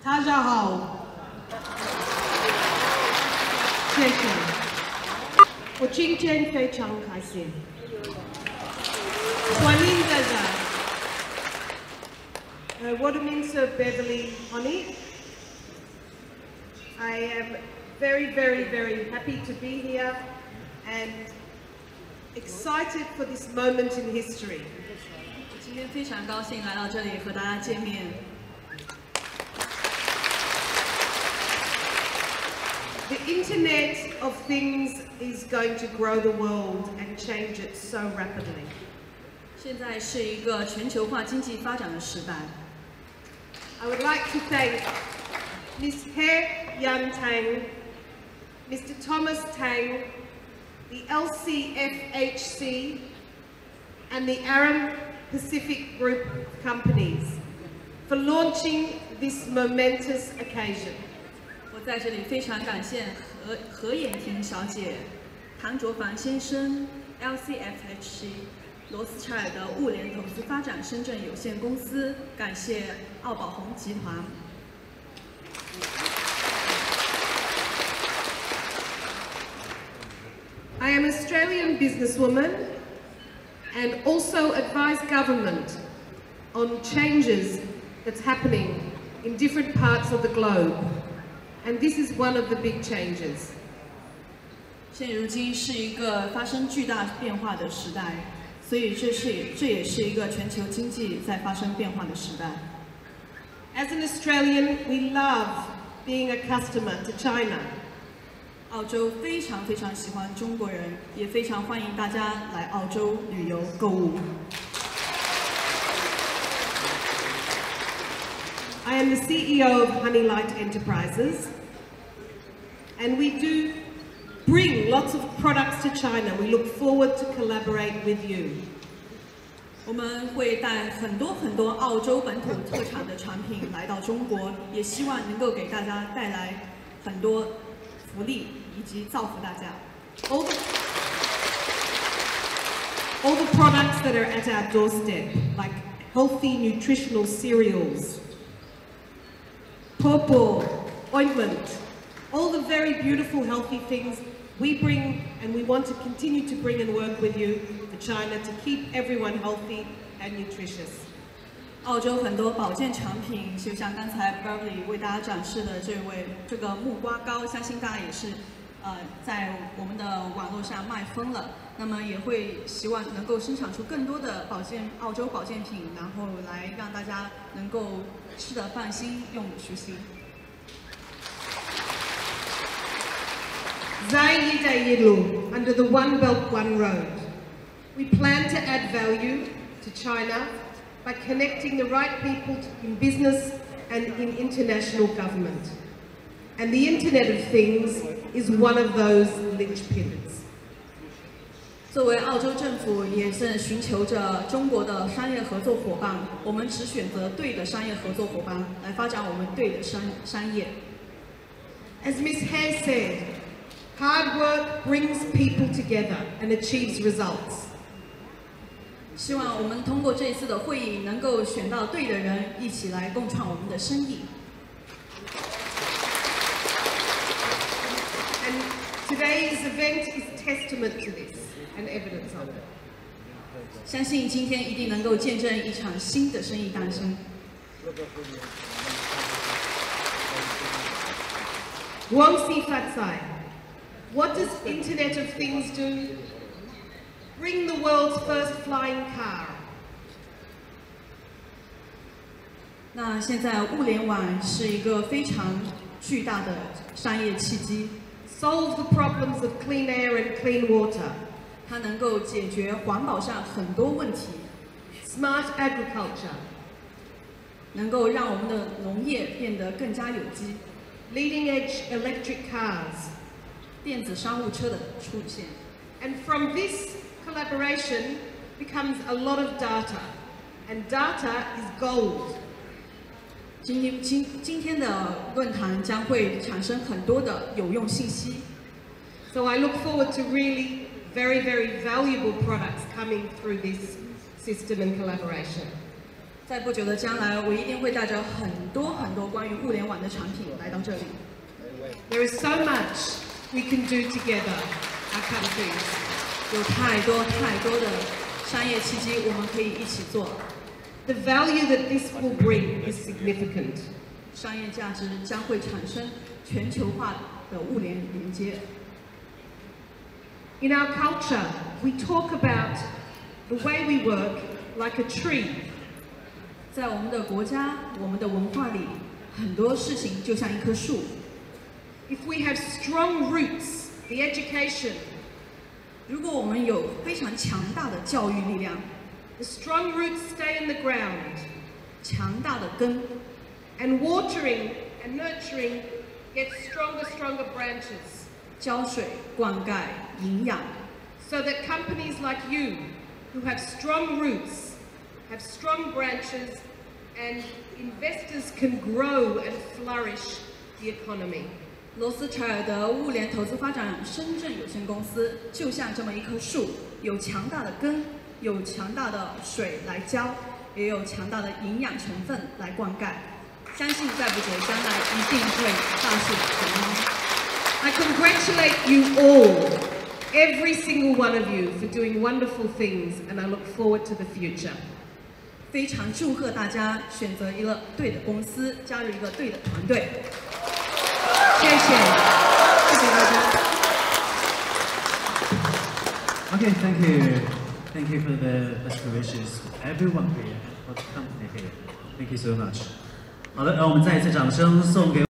大家好，谢谢。我今天非常开心，欢迎大家。Waterminster Beverly Honey. I am very, very, very happy to be here and excited for this moment in history. 今天非常高兴来到这里和大家见面。 The Internet of Things is going to grow the world and change it so rapidly. 现在是一个全球化经济发展的时代。 I would like to thank Ms. He Yan Tang, Mr. Thomas Tang, the LCFHC, and the Aram Pacific Group of companies for launching this momentous occasion. 我在这里非常感谢何衍婷小姐、唐卓凡先生、LCFHC、罗斯柴尔德物联投资发展深圳有限公司，感谢奥宝红集团。 I am an Australian businesswoman and also advise government on changes that's happening in different parts of the globe. And this is one of the big changes. 现如今是一个发生巨大变化的时代，所以这也是一个全球经济在发生变化的时代。 As an Australian, we love being a customer to China. 澳洲非常非常喜欢中国人，也非常欢迎大家来澳洲旅游购物。 I am the CEO of Honeylight Enterprises, and we do bring lots of products to China. We look forward to collaborate with you. 我们会带很多澳洲本土特产的产品来到中国，也希望能够给大家带来很多福利以及造福大家。 All the products that are at our doorstep, like healthy nutritional cereals, pawpaw, ointment, all the very beautiful healthy things we bring and we want to continue to bring and work with you to China to keep everyone healthy and nutritious. 澳洲很多保健产品，就像刚才 Beverly 为大家展示的这个木瓜膏，相信大家也是在我们的网络上卖疯了。那么也会希望能够生产出更多的澳洲保健品，然后来让大家能够吃得放心，用得舒心。 Zai-Yiday-Yidlu, under the One Belt, One Road. We plan to add value to China by connecting the right people in business and in international government. And the Internet of Things is one of those linchpins. 作为澳洲政府，也正寻求着中国的商业合作伙伴，我们只选择对的商业合作伙伴，来发展我们对的商业。 As Ms. He said, hard work brings people together and achieves results. 希望我们通过这一次的会议，能够选到对的人，一起来共创我们的生意。 And today's event is testament to this and evidence of it. 相信今天一定能够见证一场新的生意诞生。 Wang Si Fatsai, what does Internet of Things do? Bring the world's first flying car. 那现在物联网是一个非常巨大的商业契机。 Solve the problems of clean air and clean water. 它能够解决环保上很多问题。 Smart agriculture. 能够让我们的农业变得更加有机。 Leading edge electric cars. 电子商务车的出现。 And from this collaboration becomes a lot of data. And data is gold. 今天的论坛将会产生很多的有用信息。 So I look forward to really very, very valuable products coming through this system and collaboration. 在不久的将来，我一定会带着很多关于物联网的产品来到这里。 There is so much we can do together, our countries. 有太多的商业契机，我们可以一起做。 The value that this will bring is significant. 商业价值将会产生全球化的物联连接。 In our culture, we talk about the way we work like a tree. 在我们的国家、我们的文化里，很多事情就像一棵树。 If we have strong roots, the education, 如果我们有非常强大的教育力量， the strong roots stay in the ground, 强大的根， and watering and nurturing get stronger branches, 浇水、灌溉、营养， so that companies like you, who have strong roots, have strong branches, and investors can grow and flourish the economy. 罗斯柴尔德物联投资发展深圳有限公司就像这么一棵树，有强大的根，有强大的水来浇，也有强大的营养成分来灌溉。相信在不久将来一定会大树成荫。 I congratulate you all, every single one of you, for doing wonderful things, and I look forward to the future. 非常祝贺大家选择一个对的公司，加入一个对的团队。 谢谢，谢谢大家。 Okay, thank you for the best wishes, everyone here, for the company here. Thank you so much. 好的，让我们再一次掌声送给。